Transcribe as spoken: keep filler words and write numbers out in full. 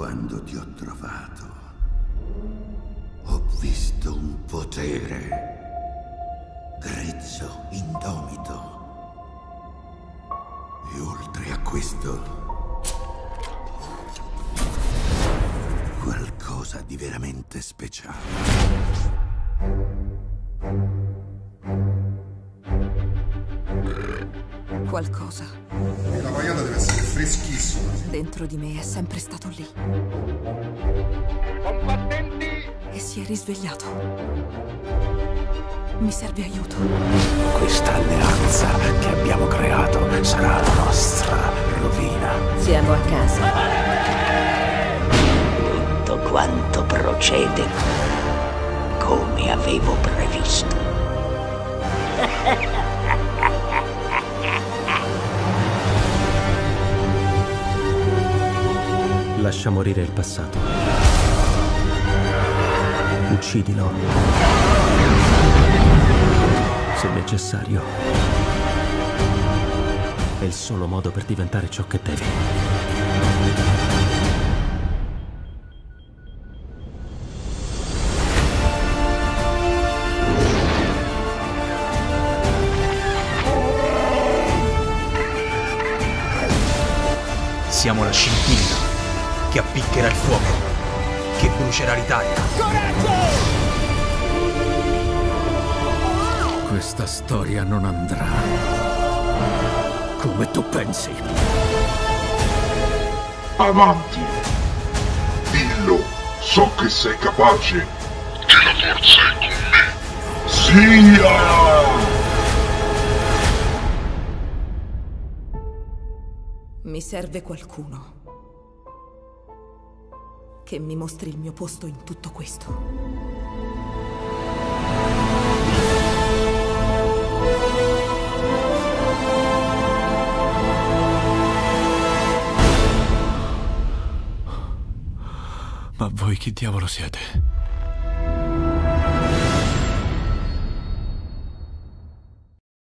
Quando ti ho trovato, ho visto un potere grezzo, indomito. E oltre a questo, qualcosa di veramente speciale. Qualcosa E la vaiata deve essere freschissima. dentro di me è sempre stato lì. Combattenti! E si è risvegliato. Mi serve aiuto. Questa alleanza che abbiamo creato sarà la nostra rovina. Siamo a casa. Tutto quanto procede come avevo previsto. Lascia morire il passato. Uccidilo. Se necessario. È il solo modo per diventare ciò che devi. Siamo la scintilla che appiccherà il fuoco, che brucerà l'Italia. Questa storia non andrà come tu pensi. Avanti! Dillo, so che sei capace. Che la forza è con me. Sia! Mi serve qualcuno che mi mostri il mio posto in tutto questo. Ma voi chi diavolo siete?